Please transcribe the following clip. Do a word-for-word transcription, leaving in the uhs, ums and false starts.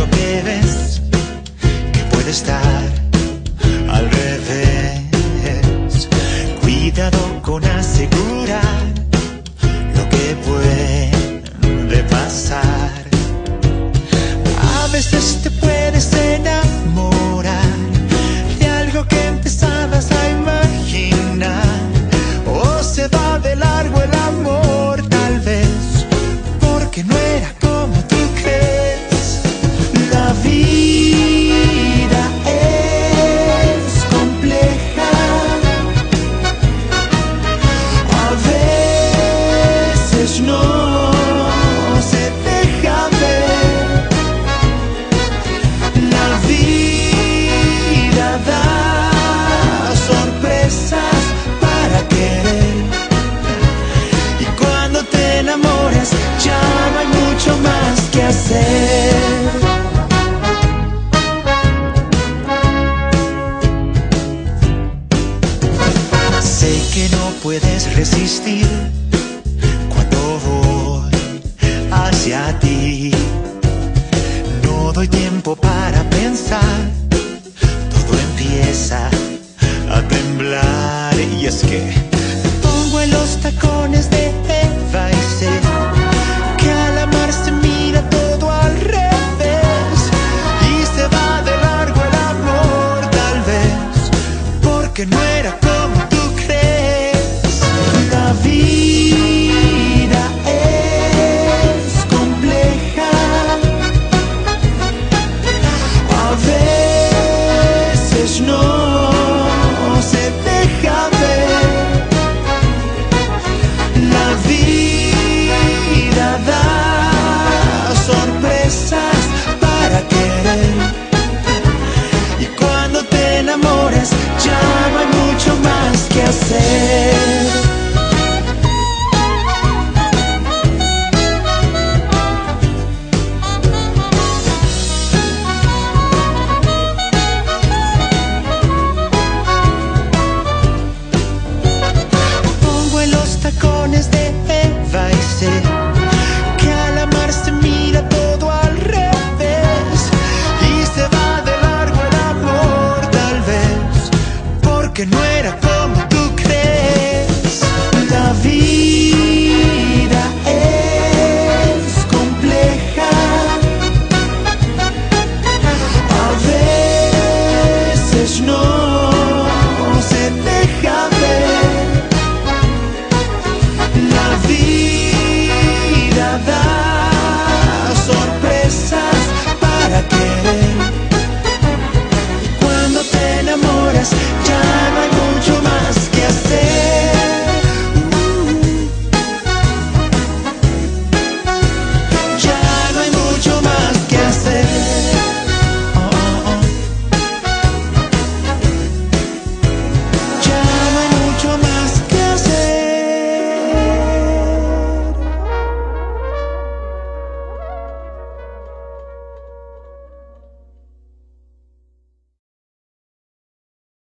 lo que ves, que puede estar al revés. Cuidado con asegurar lo que puede pasar. A veces te puedes enamorar de algo que empezabas a imaginar, o se va de largo el amor, tal vez porque no era como tú crees. La vida es compleja, a veces no se deja ver. La vida da sorpresas para querer, y cuando te enamoras ya no hay mucho más que hacer. Sé que no puedes resistir cuando voy hacia ti. No doy tiempo para